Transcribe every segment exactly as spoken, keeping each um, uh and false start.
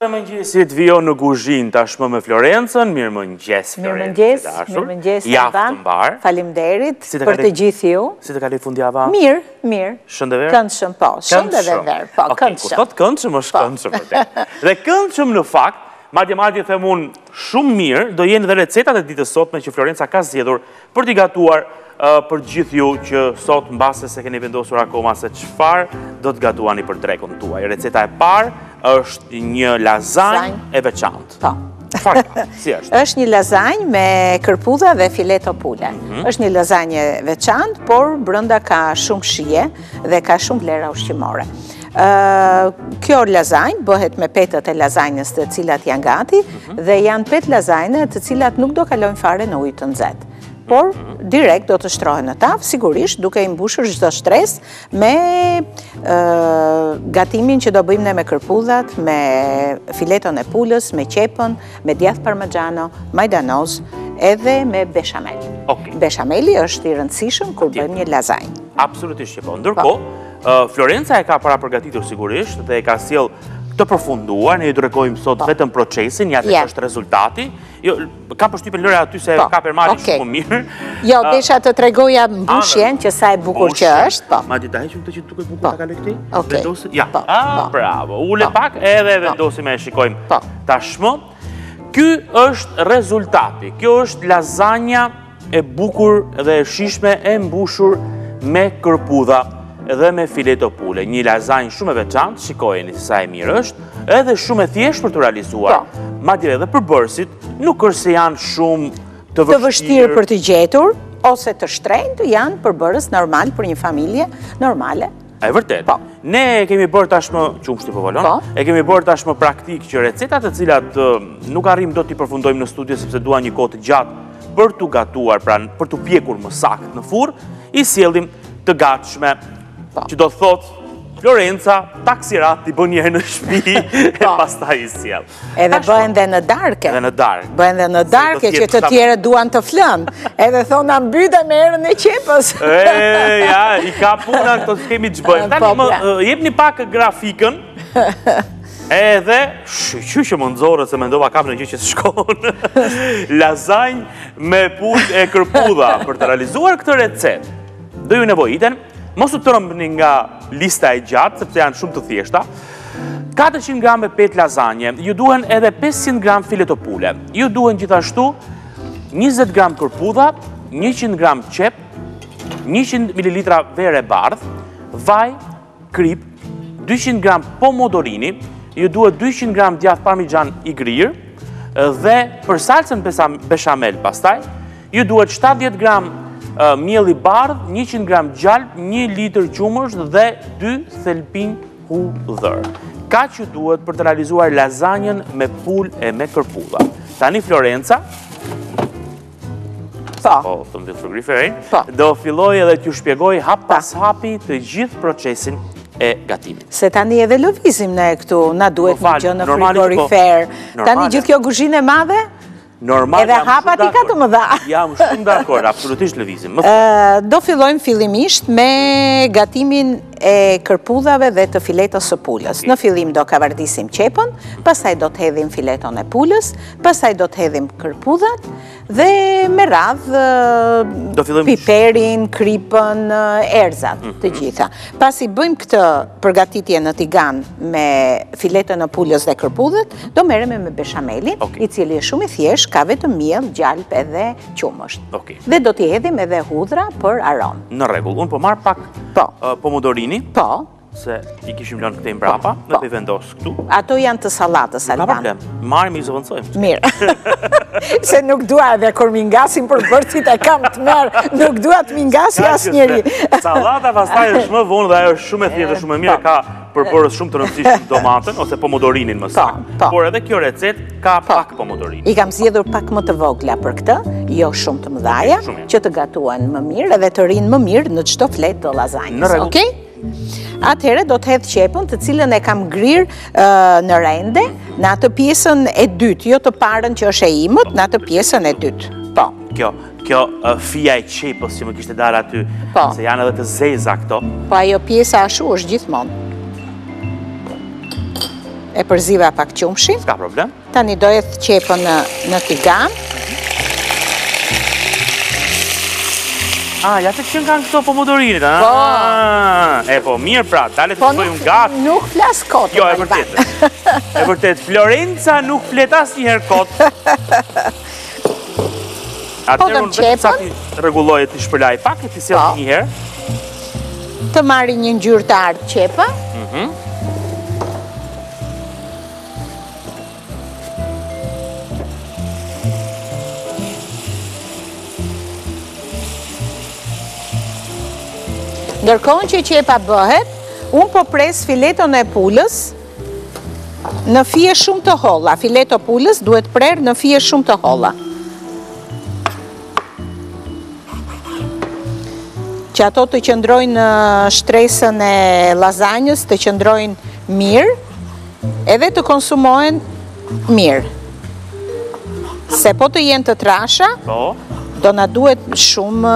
Mëngjesit vjo në kuzhinë tashmë me Florencën. Mirëmëngjes Florencë. Mirëmëngjes. Javë të mbar. Faleminderit për të gjithë ju. Si të kaloj fundjava? Mirë, mirë. Shëndëver? Këndshëm, po. Shëndëver, po, këndshëm. Kur thot këndshëm është këndshëm vërtet. Dhe këndshëm në fakt, madje madje them unë shumë mirë, do jenë dhe recetat e ditës sotme që Florenca ka zgjedhur për t'i gatuar për gjithë ju që sot mbase se keni vendosur akoma se çfarë do të gatuani për drekun tuaj. Receta e parë është një lazanjë e veçantë. Po. Çfarë ka? Si është? Është një lazanjë me kërpudha dhe fileto pule. Është një lazanjë e veçantë, por brenda ka shumë shije dhe ka shumë vlera ushqimore. Kjo lazanjë bëhet me petët e lazanjës të cilat janë gati dhe janë petë lazanjë të cilat nuk do kalojnë fare në ujë të nxehtë. Por direkt do të shtrohen në tavë, sigurisht duke i mbushur çdo shtresë me gatimin që do bëjmë ne me kërpudhat, me fileton e pulës, me qepën, me djath parmigiano, majdanoz, edhe me beshamel. Beshameli është i rëndësishëm kur bëjmë një lazanjë. Absolutisht që po. Ndërkohë, Florenca e ka para përgatitur sigurisht dhe e ka sjell të përfunduar, ne ju drekojmë sot vetëm procesin, ja tek është rezultati. Ka përshtypjen Lore aty se ka përmarrë shumë mirë. Jo, desha të tregoja mbushjen që sa e bukur që është, po. Madje ta heqim këtë që duket bukur ta kaloj këtij? Vendosi? Ja. Ah, bravo. Ule pak edhe vendosim e shikojmë tashmë. Ky është rezultati. Kjo është lazanja e bukur dhe e shijshme e mbushur me kërpudha dhe me fileto pule. Një lazanjë shumë e veçantë, shikojeni se sa e mirë është, edhe shumë e thjeshtë për të realizuar. Madje edhe përbërësit nuk është se janë shumë të vështirë. Të vështirë për të gjetur, ose të shtrenjtë, janë përbërës normal për një familje normale. E vërtet. Ne e kemi bërë tashmë, qumshti po volon, e kemi bërë tashmë praktik që recetat të cilat nuk arrim do t'i përfundojmë në studio sepse dua një kohë të gjatë për t'u gatuar, pra për t'u pjekur më saktë në furrë, i sjellim të gatshme. Që do thot, Florenca, taksirat t'i bën njerë në shtëpi e pastaj i sjell. Edhe bëhen dhe në darke. Edhe në darke. Bëhen dhe në darke që të tjere duan të flënë. Edhe thona mbyte me erën e qepës. E, ja, i ka puna këto të kemi që bëjmë. Tani më jep një pak grafikën. Edhe, që që më nëzore se me ndova kam në gjë që s'shkon. Lazanjë me pullë e kërpudha për të realizuar këtë recet. Do ju nevojiten. Mos u tërëmbni nga lista e gjatë, sepse janë shumë të thjeshta. katërqind gram me petë lazanje, ju duhen edhe pesëqind gram fileto pule. Ju duhen gjithashtu njëzet gram kërpudha, njëqind gram qep, njëqind mililitra verë e bardh, vaj, krip, dyqind gram pomodorini, ju duhet dyqind gram djath parmigian i grirë, dhe për salcën beshamel pastaj, ju duhet shtatëdhjetë gram miell i bardh, njëqind gram gjalp, një litër qumësht dhe dy thelpin hudhër. Ka që duhet për të realizuar lazanjën me pul e me kërpudha. Tani Florenca, do filloj edhe t'ju shpjegoj hap pas hapi të gjithë procesin e gatimit. Se tani edhe lëvizim në e këtu, na duhet një gjë në frigorifer. Tani gjithë kjo kuzhinë e madhe? Edhe hapat i ka të më dha. Jam shumë dakord, absolutisht lëvizim. Do fillojmë fillimisht me gatimin e kërpudhave dhe të filetos së pulës. Në fillim do kavardisim qepën, pasaj do të hedhim fileton e pulës, pasaj do të hedhim kërpudhat dhe me radhë piperin, kripën, erzat të gjitha. Pasi bëjmë këtë përgatitje në tigan me fileton e pulës dhe kërpudhat, do merremi me beshamelin, i cili është shumë i thjesht, ka vetëm miell, gjalp edhe qumësht. Dhe do t'i hedhim edhe hudhra për aromë. Në rregull, unë po marr pak pomodorini. Po. Se i kishim lënë këte mbrapa, dhe t'i vendosë këtu. Ato janë të salatës, Alban. Ka problem, marim i zëvëndsojmë. Mirë. Se nuk dua edhe kur mingasim për bërcit e kam të merë, nuk dua të mingasi as njeri. Salata pastaj është më vonë dhe ajo është shumë e thjeshtë dhe shumë e mirë, ka përbërës shumë të rëndësishëm domatën, ose pomodorinin më saktë. Por edhe kjo recet ka pak pomodorin. I kam zgjedhur pak më të vogla për këtë, jo shumë të mëdhaja, që të gatuan më mirë edhe të rinë më mirë në çdo fletë të lazanjës. Okej? Atëhere do të hedh qepën të cilën e kam grirë në rende, në atë pjesën e dytë, jo të parën që është e imët, në atë pjesën e dytë. Po. Kjo, kjo fija e qepës që më kishte darë aty, se janë edhe të zeza këto. Po ajo pjesa ashu është gjithmonë. E përziva pak qumshin. S'ka problem. Tani do eth qepën në, në tigan. Ah, ja të që kanë këto pomodorinit, a? Po. E po, mirë pra, dale të Po të bëjmë nuk, gatë. nuk flas kot. Jo, e vërtet. E vërtet, Florenca nuk flet asnjëherë kot. Atëherë unë vetëm sa ti rregulloje ti shpërlaj pak e ti sjell një herë. Të marri një ngjyrë të ardhë qepa. Mhm. Ndërkohën që qepa bëhet, unë po pres fileton e pulës në fije shumë të holla. Fileto pulës duhet prerë në fije shumë të holla. Që ato të qëndrojnë në shtresën e lazanjës, të qëndrojnë mirë, edhe të konsumohen mirë. Se po të jenë të trasha, Po. do na duhet shumë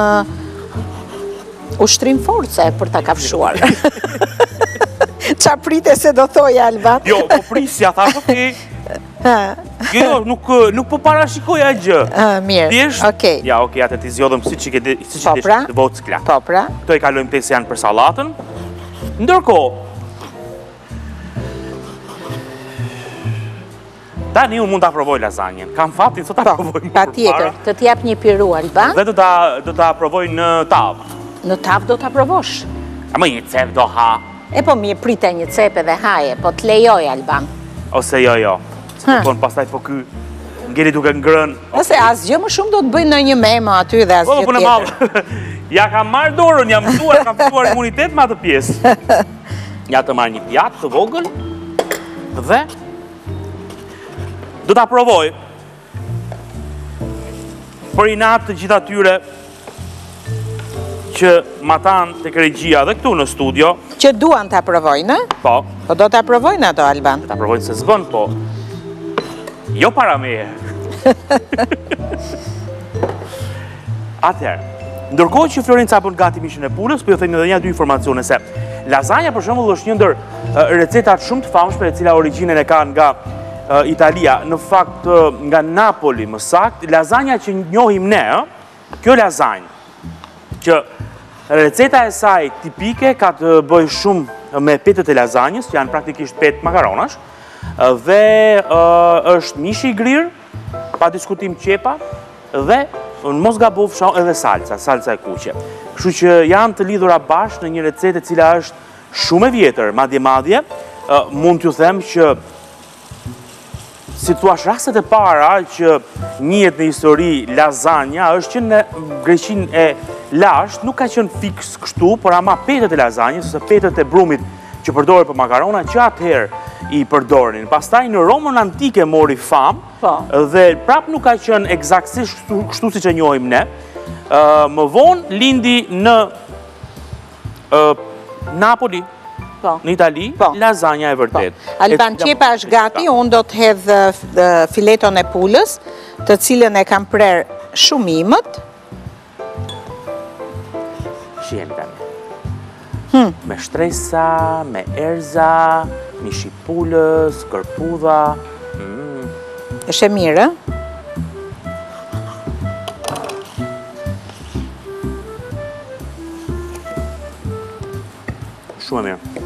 ushtrim force për ta kafshuar. Qa prite se do thoj, Alban? Jo, po prisja, thash, okej. Jo, jo, nuk, nuk po parashikoja gjë. Mirë, Thjesht, okej. ja, okej, atë ti zjodhëm si që ke si që Po pra, të votë skla. po pra. Këto i kalojmë te se janë për sallatën. Ndërkohë, tani unë mund ta provoj lazanjen. Kam fatin sot ta provoj më Pa tjetër, të t'jap një piru, Alban. Dhe do ta do ta provoj në tavë. Në tavë do t'a provosh. A më një cep do ha, E po mirë prite një cepe dhe haje, po t'lejoj, Alban. ose jo jo. Se Ha. po në pastaj po ky ngeli duke ngrën. Ose asgjë më shumë do të bëjnë në një memo aty dhe Po, asgjë po në tjetër. malë. Ja kam marrë dorën, jam mësuar, kam fituar imunitet me atë pjesë. Ja të marrë një pjatë të vogël dhe do ta provoj për inat të gjitha tyre që ma tanë të regjia dhe këtu në studio. Që duan t'a provojnë, Po, po do t'a provojnë ato, Alban. ta provojnë se s'bën, po jo para meje. Atëherë, ndërkohë që Florenca bën gati mishin e pulës, po ju them edhe një dy informacione se lazanja për shembull është një ndër uh, recetat shumë të famshme e cila origjinën e ka nga uh, Italia, në fakt uh, nga Napoli më saktë, lazanja që njohim ne, ë, kjo lazanjë që receta e saj tipike ka të bëjë shumë me petët e lazanjës, që janë praktikisht petë makaronash, dhe uh, është mishi i grirë, pa diskutim qepa, dhe në mos gabofsha edhe salca, salca e kuqe. Kështu që janë të lidhura bashkë në një recetë e cila është shumë e vjetër, madje madje, uh, mund t'ju them që si thua rastet e para që njihet në histori lazanja është që në Greqinë e lashtë nuk ka qenë fiks kështu, por ama petët e lazanjës ose petët e brumit që përdoren për makarona që atëherë i përdorin. Pastaj në Romën antike mori fam dhe prap nuk ka qenë eksaktësisht kështu, kështu siç e njohim ne. Uh, më vonë lindi në uh, Napoli, Po. në Itali, Po. lazanja e vërtet. Alban, qepa është gati, unë do të hedh uh, fileton e pulës, të cilën e kam prerë shumimët. Shihemi tani. Hmm. Me shtresa, me erza, mishi pulës, kërpudha. Mm. Është e mirë, ë? Shumë e mirë.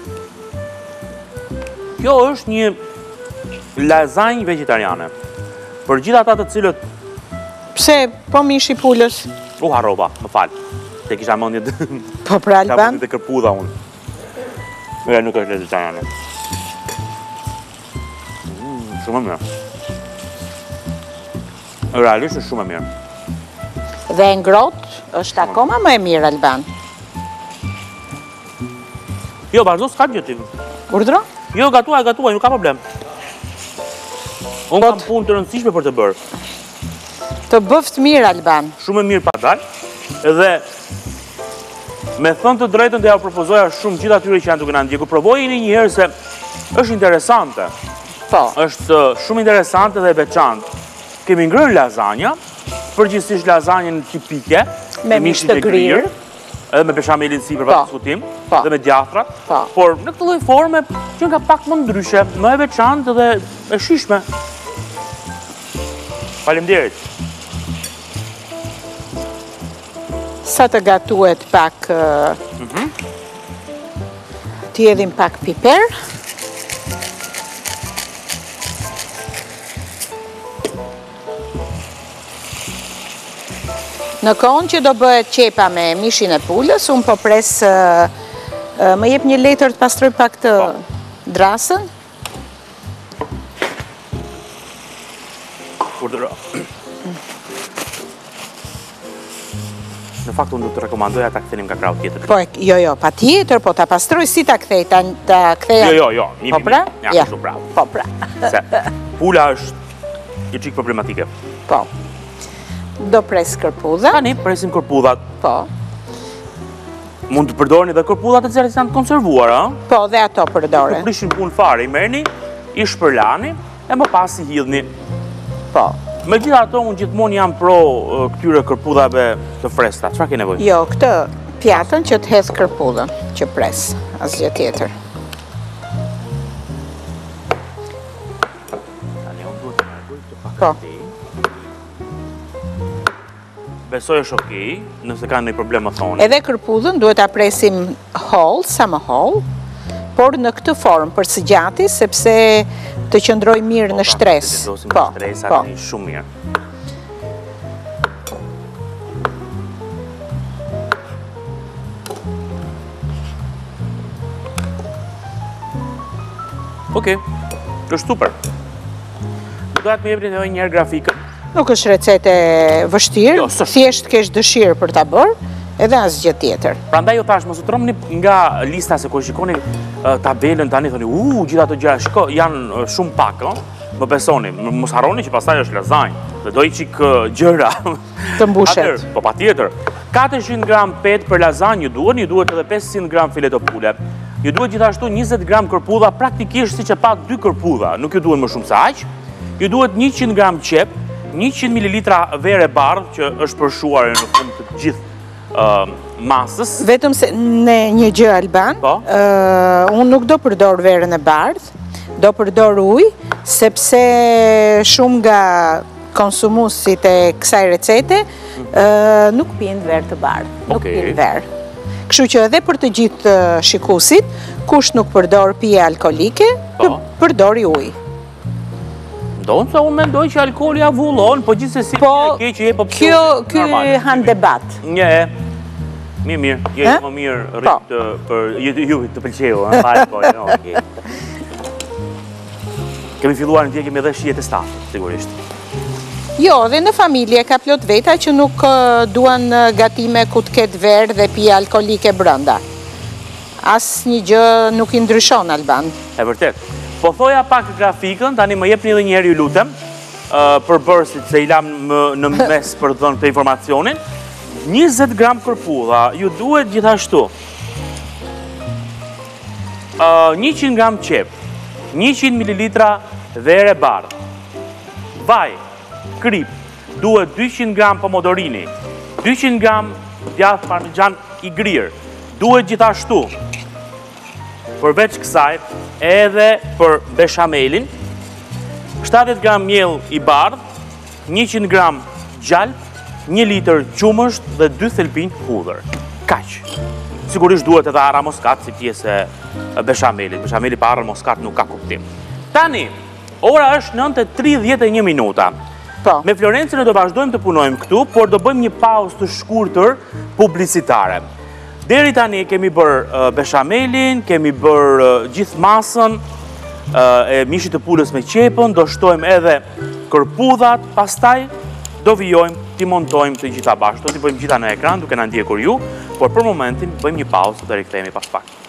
Kjo është një lazanjë vegetariane. Për gjithë ata të cilët Pse, po mishi pulës? u harrova, më fal. Te kisha mendje të Po pra, kisha Alban? mendje të kërpudha unë. Ja, nuk është vegetariane. Mm, shumë e mirë. Realisht është shumë e mirë. Dhe e ngrohtë është akoma më e mirë, Alban. Jo, vazhdo s'ka gjë ti. Urdhro? Jo, gatuaj, gatuaj, nuk ka problem. Unë kam punë të rëndësishme për të bërë. Të bëft mirë, Alban. Shumë e mirë pa dalë. Edhe me thënë të drejtën dhe ja propozoja shumë gjithë atyre që janë duke na ndjekur. Provojini një herë se është interesante. Po. Është shumë interesante dhe veçantë. Kemi ngrënë lazanja, përgjithsisht lazanjën tipike, Me mish të grirë. edhe me beshamelin si për pa diskutim, dhe me djathrat, por në këtë lloj forme që nga pak më ndryshe, më e veçantë dhe e shishme. Faleminderit. Sa të gatuhet pak, t'i edhim pak piper. Në kohën që do bëhet qepa me mishin e pulës, unë po pres, më jep një letër të pastroj pak të drasën. Në fakt, unë du të rekomandoja ta kthenim nga krau tjetër. Po, jo, jo, pa tjetër, po ta pastroj si ta kthej, ta ktheja... Jo, jo, jo, mi, mi, po pra? ja, Ja, shumë bravo. po pra. Se, pula është një qikë problematike. Po. Do pres kërpudha. Tani, presim kërpudhat. Po. Mund të përdorni dhe kërpudhat e cilat janë të konservuara, a? Po, dhe ato përdore. Të prishin punë fare, i merrni, i shpërlani, e më pas i hidhni. Po. Me gjitha ato, unë gjithmonë jam pro këtyre kërpudhave të fresta. Çfarë ke nevojë? Jo, këtë pjatën që të hedh kërpudhën, që pres, asgjë tjetër. Tani, unë duhet të largoj këtë pak. Po. Besoj është okej, nëse ka ndonjë problem më thoni. Edhe kërpudhën duhet ta presim holl, sa më holl, por në këtë formë për së gjati, sepse të qëndroj mirë në shtres. Po, po. Shumë mirë. Okej, është super. Doja të më jepni edhe një herë grafikën. Nuk është recete vështirë, thjesht kesh dëshirë për ta bërë, edhe asgjë tjetër. Prandaj ju thash, mos u tromni nga lista se kur shikoni tabelën tani thoni, u, gjitha ato gjëra, shiko, janë shumë pak, ëh. Më besoni, mos harroni që pastaj është lazanjë, dhe do i çik gjëra të mbushet. Po patjetër. katëqind gram petë për lazanjë ju duhet, ju duhet edhe pesëqind gram fileto pule. Ju duhet gjithashtu njëzet gram kërpudha, praktikisht siç e pa dy kërpudha, nuk ju duhet më shumë se aq. Ju duhet njëqind gram qep, njëqind mililitra verë e bardhë që është përshuar në fund të gjithë masës. Vetëm se në një gjë, Alban, unë nuk do përdor verën e bardhë, do përdor ujë, sepse shumë nga konsumuesit e kësaj recete nuk pinë verë të bardhë, nuk pinë verë. Kështu që edhe për të gjithë shikuesit, kush nuk përdor pije alkolike, përdori ujë. Ndonë se unë mendoj që alkoholi avullon, po gjithsesi po, ke që je po kjo ky han debat. Një, mirë, mirë, je më mirë rritë për ju të pëlqeu, ha, fal po, okay. Kemi filluar në tje, kemi edhe shijet e stafë, sigurisht. Jo, dhe në familje ka plot veta që nuk duan gatime ku të ketë verë dhe pije alkolike brenda. As një gjë nuk i ndryshon, Alban. E vërtet. Po thoja pak grafikën, tani më jepni edhe një herë ju lutem, për bërësit se i lam në mes për të dhënë këtë informacionin. njëzet gram kërpudha, ju duhet gjithashtu njëqind gram qep, njëqind mililitra verë e bardhë, vaj, krip, duhet dyqind gram pomodorini, dyqind gram djathë parmigian i grirë, duhet gjithashtu përveç kësaj edhe për beshamelin, shtatëdhjetë gram miell i bardhë, njëqind gram gjalp, një litër qumësht dhe dy thelbinj hudhër. Kaq. Sigurisht duhet edhe arra moskat si pjesë e beshamelit. Beshameli pa arra moskat nuk ka kuptim. Tani, ora është nëntë e tridhjetë e një minuta. Me Florencën e do vazhdojmë të punojmë këtu, por do bëjmë një pauzë të shkurtër publicitare. Deri tani kemi bërë beshamelin, kemi bërë gjithë masën e mishit të pulës me qepën, do shtojmë edhe kërpudhat, pastaj do vijojmë, ti montojmë të gjitha bashkë, do t'i bëjmë gjitha në ekran duke na ndjekur ju, por për momentin bëjmë një pauzë dhe rikthehemi pas pak.